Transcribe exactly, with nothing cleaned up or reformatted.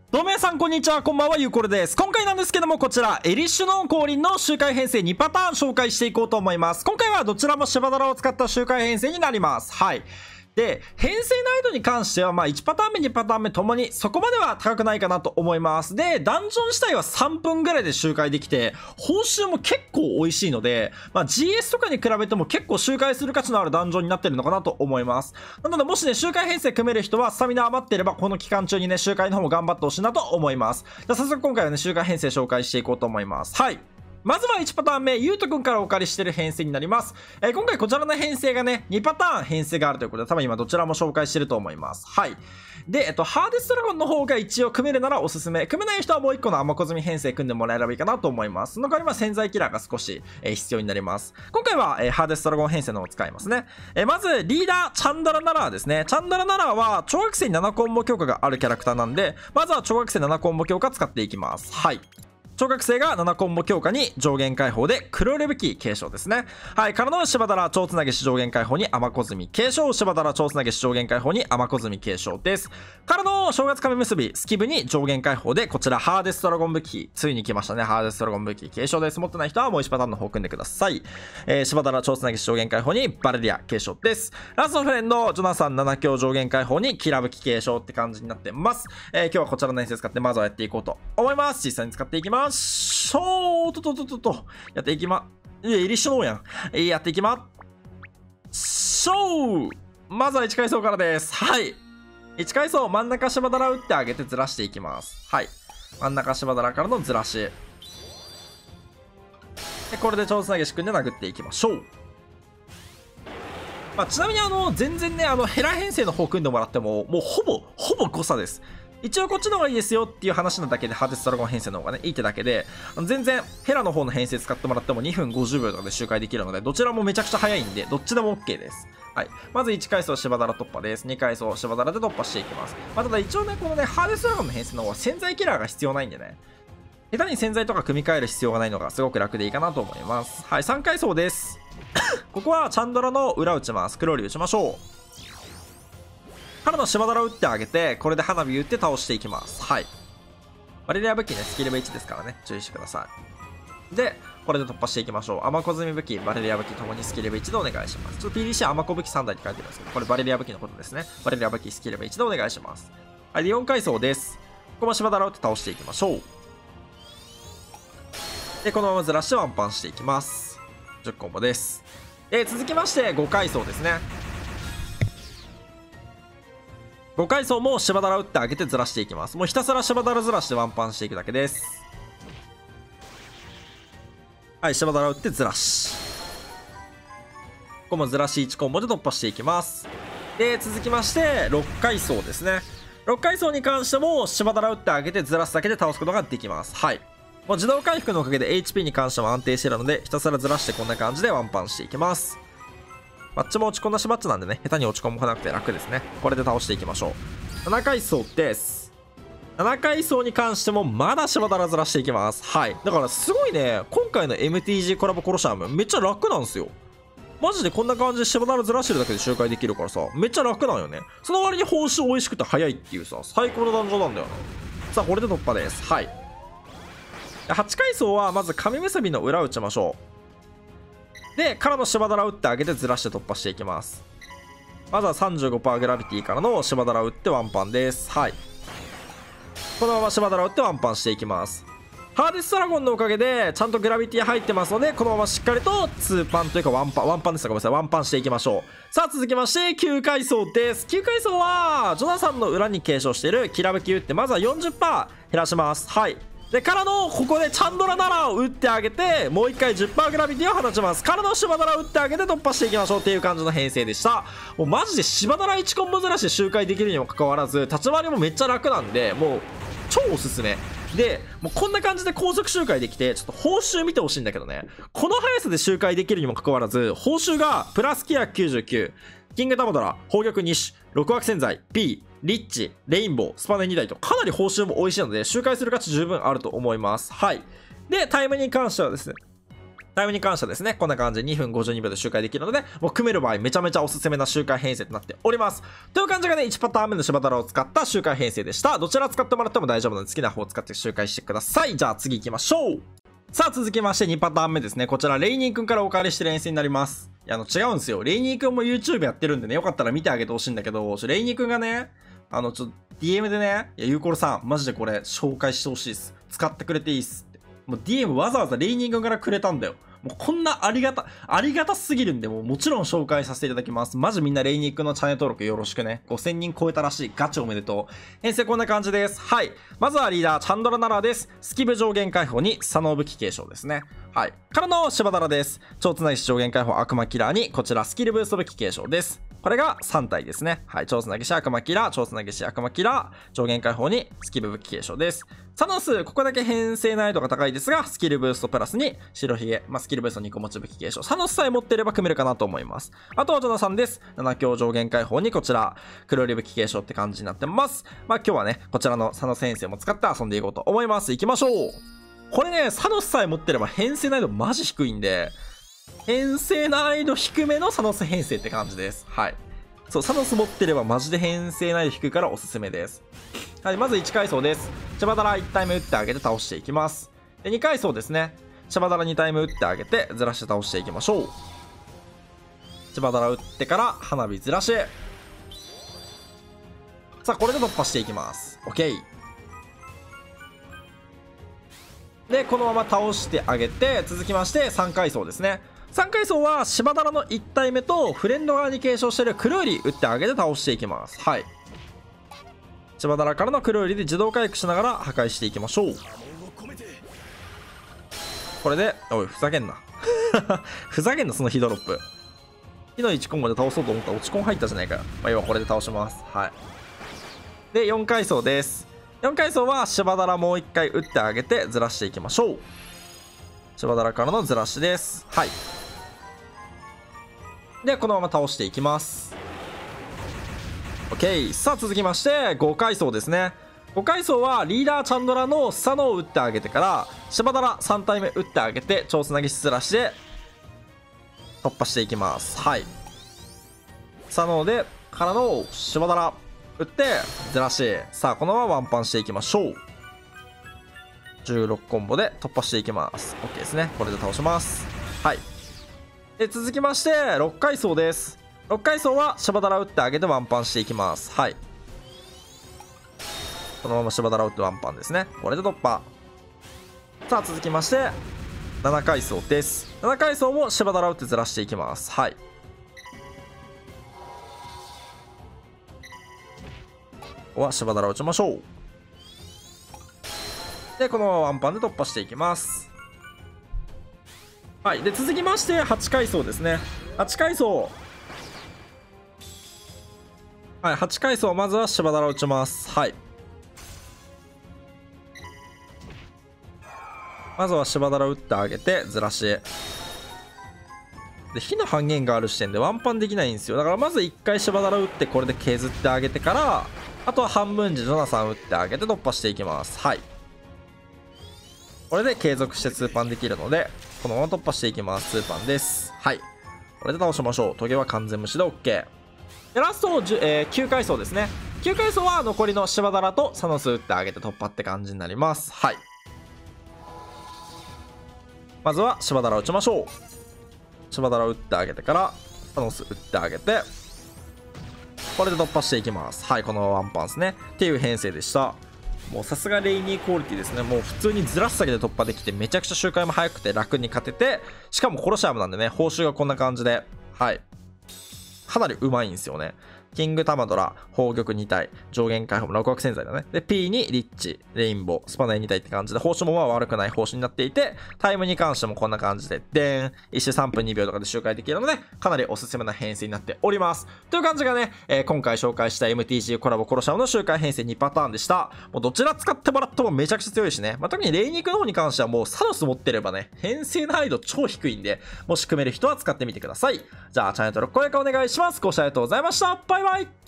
どうも皆さんこんにちは、こんばんは、ゆうこるです。今回なんですけども、こちらエリッシュの降臨の周回編成にパターン紹介していこうと思います。今回はどちらもシバダラを使った周回編成になります。はい。で、編成難易度に関しては、まあいちパターン目、にパターン目ともにそこまでは高くないかなと思います。で、ダンジョン自体はさんぷんぐらいで周回できて、報酬も結構美味しいので、まあ ジーエス とかに比べても結構周回する価値のあるダンジョンになってるのかなと思います。なので、もしね、周回編成組める人は、スタミナ余っていれば、この期間中にね、周回の方も頑張ってほしいなと思います。じゃあ早速今回はね、周回編成紹介していこうと思います。はい。まずはいちパターン目、ゆうとくんからお借りしている編成になります。えー、今回こちらの編成がね、にパターン編成があるということで、多分今どちらも紹介してると思います。はい。で、えっと、ハーデスドラゴンの方が一応組めるならおすすめ。組めない人はもういっこの甘子積み編成組んでもらえればいいかなと思います。その代わりは潜在キラーが少し、えー、必要になります。今回は、えー、ハーデスドラゴン編成の方を使いますね。えー、まず、リーダー、チャンダラナラーですね。チャンダラナラーは、超学生にななコンボ強化があるキャラクターなんで、まずは超学生ななコンボ強化使っていきます。はい。超学生がななコンボ強化に上限解放で黒レブキ継承ですね。はい。からのシバダラ超つなげし上限解放に甘子積み継承。シバダラ超つなげし上限解放に甘子積み継承です。からの正月亀結びスキブに上限解放でこちらハーデスドラゴン武器。ついに来ましたね。ハーデスドラゴン武器継承です。持ってない人はもういちパターンの方組んでください。えー、シバダラ超つなげし上限解放にバレリア継承です。ラストフレンド、ジョナサンなな強上限解放にキラ武器継承って感じになってます。えー、今日はこちらの編成使ってまずはやっていこうと思います。実際に使っていきましょう。おーととととと。やっていきま、いや、エリッシュのやん。やっていきましょう。まずはいち階層からです。はい。いち階層、真ん中芝だら打ってあげてずらしていきます。はい。真ん中芝だらからのずらし。で、これで超つなげし組んで殴っていきましょう。まあ、ちなみにあの、全然ね、あの、ヘラ編成の方組んでもらっても、もうほぼ、ほぼ誤差です。一応こっちの方がいいですよっていう話なだけで、ハーデスドラゴン編成の方がね、いいってだけで、全然ヘラの方の編成使ってもらってもにふんごじゅうびょうとかで周回できるので、どちらもめちゃくちゃ早いんで、どっちでも OK です。はい。まずいち階層芝だら突破です。に階層芝だらで突破していきます。まあ、ただ一応ね、このね、ハーデスドラゴンの編成の方は潜在キラーが必要ないんでね、下手に潜在とか組み替える必要がないのがすごく楽でいいかなと思います。はい、さん階層です。ここはチャンドラの裏打ちます。黒リ打ちましょう。からの芝だら打ってあげて、これで花火打って倒していきます。はい。バレリア武器ね、スキルベいちですからね、注意してください。で、これで突破していきましょう。甘子積み武器、バレリア武器ともにスキルベいちでお願いします。ちょっと ピーディーシー 甘子武器さんだいって書いてるんですけど、これバレリア武器のことですね。バレリア武器、スキルベいちでお願いします。はい、でよん階層です。ここも芝だら打って倒していきましょう。で、このままずらしてワンパンしていきます。じゅっコンボです。で、続きましてご階層ですね。ご階層も芝だら打ってあげてずらしていきます。もうひたすら芝だらずらしてワンパンしていくだけです。はい、芝だら打ってずらし。ここもずらしいちコンボで突破していきます。で、続きましてろっ階層ですね。ろっ階層に関しても芝だら打ってあげてずらすだけで倒すことができます。はい。もう自動回復のおかげで エイチピー に関しても安定しているので、ひたすらずらしてこんな感じでワンパンしていきます。マッチも落ち込んだしマッチなんでね、下手に落ち込まなくて楽ですね。これで倒していきましょう。なな階層です。なな階層に関してもまだ芝だらずらしていきます。はい。だからすごいね、今回の エムティージー コラボコロシアムめっちゃ楽なんですよ。マジでこんな感じで芝だらずらしてるだけで周回できるからさ、めっちゃ楽なんよね。その割に報酬美味しくて早いっていうさ、最高のダンジョンなんだよね。さあ、これで突破です。はい。はち階層はまず紙結びの裏打ちましょう。で、からの芝だら打ってあげてずらして突破していきます。まずは さんじゅうごパーセント グラビティからの芝だら打ってワンパンです。はい。このまま芝だら打ってワンパンしていきます。ハーデスドラゴンのおかげでちゃんとグラビティ入ってますので、このまましっかりとツーパンというかワンパン、ワンパンです。ごめんなさい。ワンパンしていきましょう。さあ、続きましてきゅう階層です。きゅう階層は、ジョナサンの裏に継承しているキラ武器打って、まずは よんじゅっパーセント 減らします。はい。で、からの、ここでチャンドラナラを打ってあげて、もう一回 じゅっパーセント グラビティを放ちます。からの芝だら打ってあげて突破していきましょうっていう感じの編成でした。もうマジで芝だらいちコンボずらして周回できるにもかかわらず、立ち回りもめっちゃ楽なんで、もう、超おすすめ。で、もうこんな感じで高速周回できて、ちょっと報酬見てほしいんだけどね。この速さで周回できるにもかかわらず、報酬がプラスきゅうひゃくきゅうじゅうきゅう、キングダムドラ、宝玉に種、ろく枠洗剤、P、リッチ、レインボー、スパネにだいとかなり報酬も美味しいので、周回する価値十分あると思います。はい。で、タイムに関してはですね、 タイムに関してはですね、こんな感じでにふんごじゅうにびょうで周回できるので、もう組める場合めちゃめちゃおすすめな周回編成となっております。という感じがね、いちパターン目の芝だらを使った周回編成でした。どちら使ってもらっても大丈夫なので好きな方を使って周回してください。じゃあ次行きましょう。さあ続きましてにパターン目ですね。こちらレイニーくんからお借りしてる遠征になります。いや、あの違うんですよ。レイニーくんも YouTube やってるんでね、よかったら見てあげてほしいんだけど、レイニーくんがね、あのちょっと ディーエム でね、いや、ゆうころさん、マジでこれ紹介してほしいです。使ってくれていいっすって。もう ディーエム わざわざレイニーくんからくれたんだよ。もうこんなありがた、ありがたすぎるんで、もうもちろん紹介させていただきます。マジみんなレイニーくんのチャンネル登録よろしくね。ごせんにん超えたらしい。ガチおめでとう。編成こんな感じです。はい。まずはリーダー、チャンドラナラです。スキブ上限解放に、佐野武器継承ですね。はい。からの芝だらです。超つなぎし上限解放悪魔キラーに、こちらスキルブースト武器継承です。これがさん体ですね。はい。超つなぎし悪魔キラー、超つなぎし悪魔キラー、上限解放にスキル武器継承です。サノス、ここだけ編成難易度が高いですが、スキルブーストプラスに白ひげ、まあ、スキルブーストにこ持ち武器継承。サノスさえ持っていれば組めるかなと思います。あとはジョナさんです。なな強上限解放にこちら、黒売り武器継承って感じになってます。まあ今日はね、こちらのサノス編成も使って遊んでいこうと思います。行きましょう。これね、サノスさえ持ってれば編成難易度マジ低いんで、編成難易度低めのサノス編成って感じです。はい。そう、サノス持ってればマジで編成難易度低いからおすすめです。はい、まずいち階層です。シャバダラいち体目打ってあげて倒していきます。で、に階層ですね。シャバダラに体目打ってあげてずらして倒していきましょう。シャバダラ打ってから花火ずらし。さあ、これで突破していきます。OK。で、このまま倒してあげて、続きましてさん階層ですね。さん階層はシバダラのいち体目とフレンド側に継承しているクルーリ打ってあげて倒していきます。はい。シバダラからのクルーリで自動回復しながら破壊していきましょう。これで、おい、ふざけんな。ふざけんな、そのヒドロップ。火のいちコンボで倒そうと思ったら落ちコン入ったじゃないかよ。まあ、要はこれで倒します。はい。で、よん階層です。よん階層はシバダラもういっかい打ってあげてずらしていきましょう。シバダラからのずらしです。はい。で、このまま倒していきます。OK。さあ、続きまして、ご階層ですね。ご階層はリーダーチャンドラのスサノを打ってあげてから、シバダラさん体目打ってあげて、超つなぎしずらしで突破していきます。はい。スサノで、からのシバダラ打って、ずらし。さあ、このままワンパンしていきましょう。じゅうろくコンボで突破していきます。OK ですね。これで倒します。はい。で、続きまして、ろっ階層です。ろっ階層はシャバダラ打ってあげてワンパンしていきます。はい。このままシャバダラ打ってワンパンですね。これで突破。さあ、続きまして、なな階層です。なな階層もシャバダラ打ってずらしていきます。はい。ここはシャバダラ打ちましょう。で、このままワンパンで突破していきます。はい。で、続きまして、はち階層ですね。はち階層。はい。はち階層、まずはシバダラ打ちます。はい。まずはシバダラ打ってあげて、ずらし。で、火の半減がある時点でワンパンできないんですよ。だからまずいっかいシバダラ打って、これで削ってあげてから、あとは半分時ジョナサン打ってあげて突破していきます。はい。これで継続してツーパンできるので、このまま突破していきます。ツーパンです。はい。これで倒しましょう。トゲは完全無視で OK。で、ラスト、えー、きゅう階層ですね。きゅう階層は残りのシバダラとサノス打ってあげて突破って感じになります。はい。まずはシバダラ打ちましょう。シバダラ打ってあげてから、サノス打ってあげて、これで突破していきます。はい。このワンパンですね。っていう編成でした。もうさすがレイニークオリティですね。もう普通にずらすだけで突破できて、めちゃくちゃ周回も早くて楽に勝てて、しかもコロシアムなんでね、報酬がこんな感じで、はい。かなりうまいんですよね。キングタマドラ、宝玉に体、上限解放もろく枠潜在だね。で、P にリッチ、レインボー、スパナイに体って感じで、報酬もまあ悪くない報酬になっていて、タイムに関してもこんな感じで、でーん、いち周さんぷんにびょうとかで周回できるので、かなりおすすめな編成になっております。という感じがね、えー、今回紹介した エムティージー コラボコロシャムの周回編成にパターンでした。もうどちら使ってもらってもめちゃくちゃ強いしね。まあ、特にレイニークの方に関してはもうサノス持ってればね、編成難易度超低いんで、もし組める人は使ってみてください。じゃあ、チャンネル登録、高評価お願いします。ご視聴ありがとうございました。バイバイ。